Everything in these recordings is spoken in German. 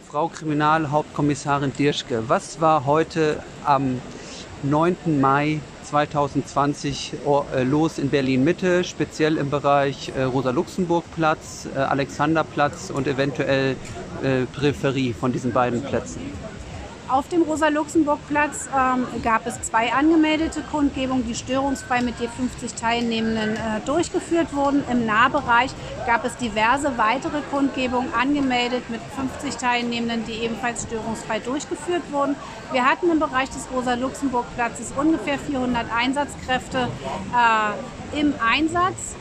Frau Kriminalhauptkommissarin Dirschke, was war heute am 9. Mai 2020 los in Berlin-Mitte, speziell im Bereich Rosa-Luxemburg-Platz, Alexanderplatz und eventuell Peripherie von diesen beiden Plätzen? Auf dem Rosa-Luxemburg-Platz gab es 2 angemeldete Kundgebungen, die störungsfrei mit je 50 Teilnehmenden durchgeführt wurden. Im Nahbereich gab es diverse weitere Kundgebungen angemeldet mit 50 Teilnehmenden, die ebenfalls störungsfrei durchgeführt wurden. Wir hatten im Bereich des Rosa-Luxemburg-Platzes ungefähr 400 Einsatzkräfte im Einsatz.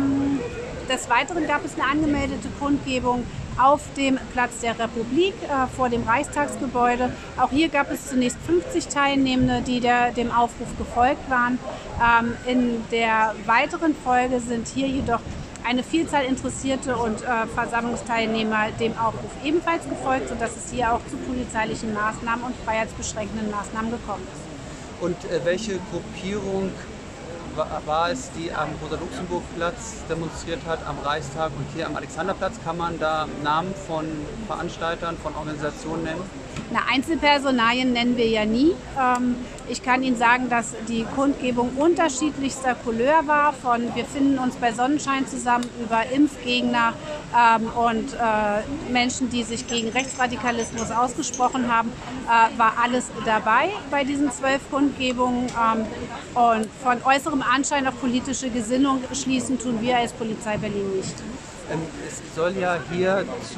Des Weiteren gab es eine angemeldete Kundgebung auf dem Platz der Republik vor dem Reichstagsgebäude. Auch hier gab es zunächst 50 Teilnehmende, die dem Aufruf gefolgt waren. In der weiteren Folge sind hier jedoch eine Vielzahl Interessierte und Versammlungsteilnehmer dem Aufruf ebenfalls gefolgt, sodass es hier auch zu polizeilichen Maßnahmen und freiheitsbeschränkenden Maßnahmen gekommen ist. Und welche Gruppierung war es, die am Rosa-Luxemburg-Platz demonstriert hat, am Reichstag und hier am Alexanderplatz? Kann man da Namen von Veranstaltern, von Organisationen nennen? Einzelpersonalien nennen wir ja nie. Ich kann Ihnen sagen, dass die Kundgebung unterschiedlichster Couleur war, von wir finden uns bei Sonnenschein zusammen über Impfgegner und Menschen, die sich gegen Rechtsradikalismus ausgesprochen haben, war alles dabei bei diesen 12 Kundgebungen. Und von äußerem Anschein auf politische Gesinnung schließen tun wir als Polizei Berlin nicht. Es soll ja hier zu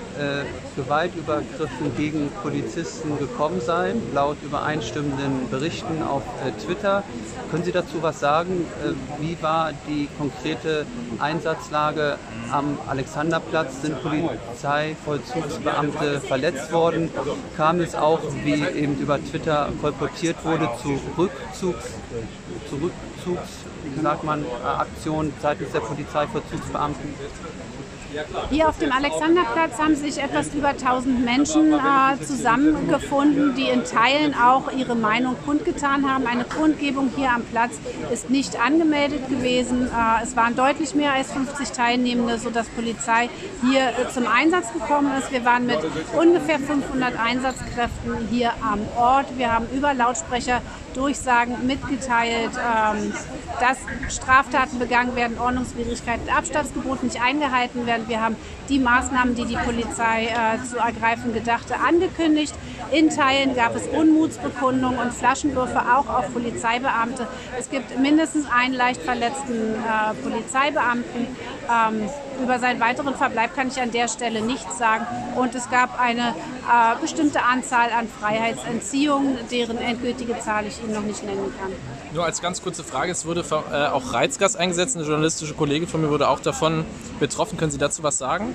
Gewaltübergriffen gegen Polizisten gekommen sein, laut übereinstimmenden Berichten auf Twitter. Können Sie dazu was sagen? Wie war die konkrete Einsatzlage am Alexanderplatz? Sind Polizeivollzugsbeamte verletzt worden? Kam es auch, wie eben über Twitter kolportiert wurde, zu Aktionen seitens der Polizeivollzugsbeamten? Hier auf dem Alexanderplatz haben sich etwas über 1000 Menschen zusammengefunden, die in Teilen auch ihre Meinung kundgetan haben. Eine Kundgebung hier am Platz ist nicht angemeldet gewesen. Es waren deutlich mehr als 50 Teilnehmende, sodass Polizei hier zum Einsatz gekommen ist. Wir waren mit ungefähr 500 Einsatzkräften hier am Ort. Wir haben über Lautsprecher Durchsagen mitgeteilt, dass Straftaten begangen werden, Ordnungswidrigkeiten, Abstandsgebot nicht eingehalten werden. Wir haben die Maßnahmen, die die Polizei zu ergreifen gedachte, angekündigt. In Teilen gab es Unmutsbekundungen und Flaschenwürfe auch auf Polizeibeamte. Es gibt mindestens einen leicht verletzten Polizeibeamten. Über seinen weiteren Verbleib kann ich an der Stelle nichts sagen. Und es gab eine bestimmte Anzahl an Freiheitsentziehungen, deren endgültige Zahl ich Ihnen noch nicht nennen kann. Nur als ganz kurze Frage, es wurde auch Reizgas eingesetzt. Eine journalistische Kollegin von mir wurde auch davon betroffen. Können Sie dazu was sagen?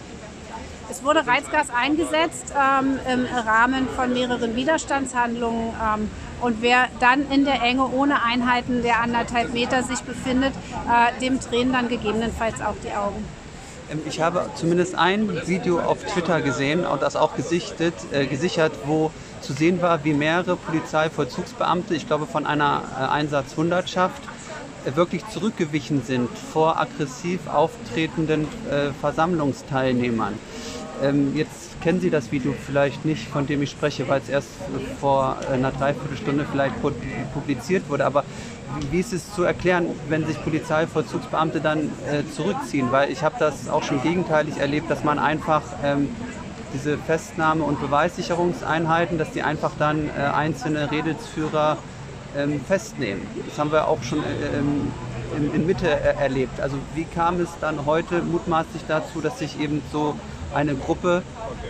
Es wurde Reizgas eingesetzt im Rahmen von mehreren Widerstandshandlungen. Und wer dann in der Enge ohne Einhalten der 1,5 Meter sich befindet, dem tränen dann gegebenenfalls auch die Augen. Ich habe zumindest ein Video auf Twitter gesehen und das auch gesichert, wo zu sehen war, wie mehrere Polizeivollzugsbeamte, ich glaube von einer Einsatzhundertschaft, wirklich zurückgewichen sind vor aggressiv auftretenden Versammlungsteilnehmern. Jetzt kennen Sie das Video vielleicht nicht, von dem ich spreche, weil es erst vor einer Dreiviertelstunde vielleicht publiziert wurde. Aber wie ist es zu erklären, wenn sich Polizeivollzugsbeamte dann zurückziehen? Weil ich habe das auch schon gegenteilig erlebt, dass man einfach diese Festnahme- und Beweissicherungseinheiten, dass die einfach dann einzelne Redelsführer festnehmen. Das haben wir auch schon in Mitte erlebt. Also wie kam es dann heute mutmaßlich dazu, dass sich eben so eine Gruppe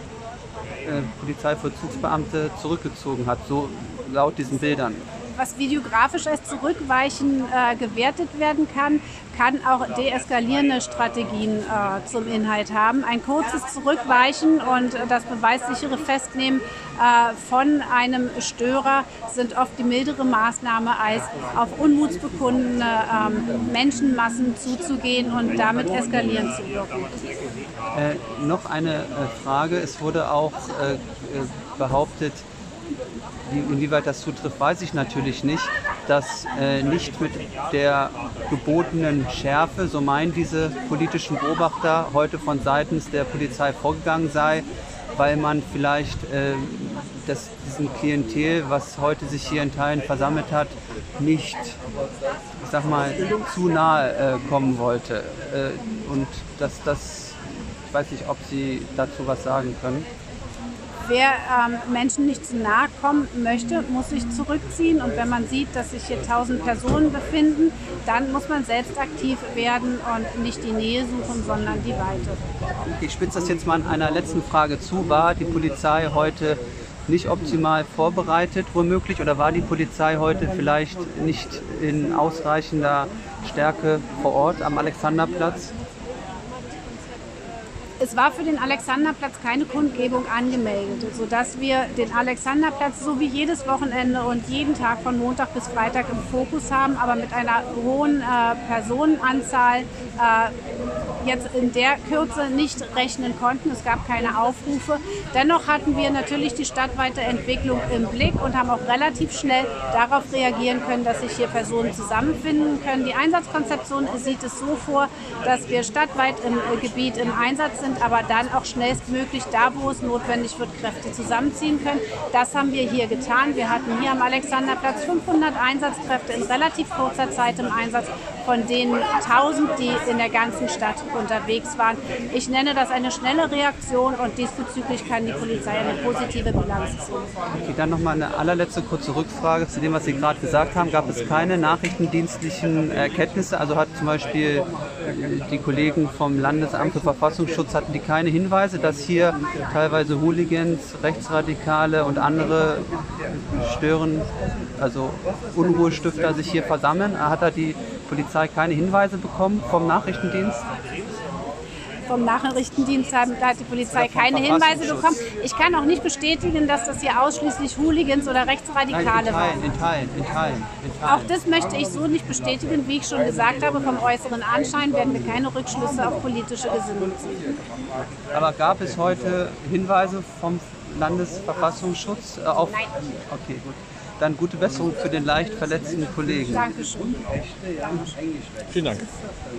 Polizeivollzugsbeamte zurückgezogen hat, so laut diesen Bildern? Was videografisch als Zurückweichen gewertet werden kann, kann auch deeskalierende Strategien zum Inhalt haben. Ein kurzes Zurückweichen und das beweissichere Festnehmen von einem Störer sind oft die mildere Maßnahme, als auf unmutsbekundene Menschenmassen zuzugehen und damit eskalierend zu wirken. Noch eine Frage. Es wurde auch behauptet, inwieweit das zutrifft, weiß ich natürlich nicht, dass nicht mit der gebotenen Schärfe, so meinen diese politischen Beobachter, heute von seitens der Polizei vorgegangen sei. weil man vielleicht diesem Klientel, was heute sich hier in Teilen versammelt hat, nicht, ich sag mal, zu nahe kommen wollte. Und ich weiß nicht, ob Sie dazu was sagen können. Wer Menschen nicht zu nahe kommen möchte, muss sich zurückziehen. Und wenn man sieht, dass sich hier 1000 Personen befinden, dann muss man selbst aktiv werden und nicht die Nähe suchen, sondern die Weite. Ich spitze das jetzt mal an einer letzten Frage zu. War die Polizei heute nicht optimal vorbereitet, womöglich? Oder war die Polizei heute vielleicht nicht in ausreichender Stärke vor Ort am Alexanderplatz? Es war für den Alexanderplatz keine Kundgebung angemeldet, sodass wir den Alexanderplatz so wie jedes Wochenende und jeden Tag von Montag bis Freitag im Fokus haben, aber mit einer hohen Personenanzahl jetzt in der Kürze nicht rechnen konnten. Es gab keine Aufrufe. Dennoch hatten wir natürlich die stadtweite Entwicklung im Blick und haben auch relativ schnell darauf reagieren können, dass sich hier Personen zusammenfinden können. Die Einsatzkonzeption sieht es so vor, dass wir stadtweit im Gebiet im Einsatz sind, aber dann auch schnellstmöglich da, wo es notwendig wird, Kräfte zusammenziehen können. Das haben wir hier getan. Wir hatten hier am Alexanderplatz 500 Einsatzkräfte in relativ kurzer Zeit im Einsatz, von denen 1000, die in der ganzen Stadt unterwegs waren. Ich nenne das eine schnelle Reaktion und diesbezüglich kann die Polizei eine positive Bilanz ziehen. Okay, dann nochmal eine allerletzte kurze Rückfrage zu dem, was Sie gerade gesagt haben. Gab es keine nachrichtendienstlichen Erkenntnisse? Also hat zum Beispiel die Kollegen vom Landesamt für Verfassungsschutz, hatten die keine Hinweise, dass hier teilweise Hooligans, Rechtsradikale und andere Unruhestifter sich hier versammeln? Hat da die Polizei keine Hinweise bekommen vom Nachrichtendienst? Vom Nachrichtendienst hat die Polizei keine Hinweise bekommen. Ich kann auch nicht bestätigen, dass das hier ausschließlich Hooligans oder Rechtsradikale waren. In Teilen. Auch das möchte ich so nicht bestätigen. Wie ich schon gesagt habe, vom äußeren Anschein werden wir keine Rückschlüsse auf politische Gesinnung ziehen. Aber gab es heute Hinweise vom Landesverfassungsschutz auf... Nein. Okay, gut. Dann gute Besserung für den leicht verletzten Kollegen. Dankeschön. Vielen Dank.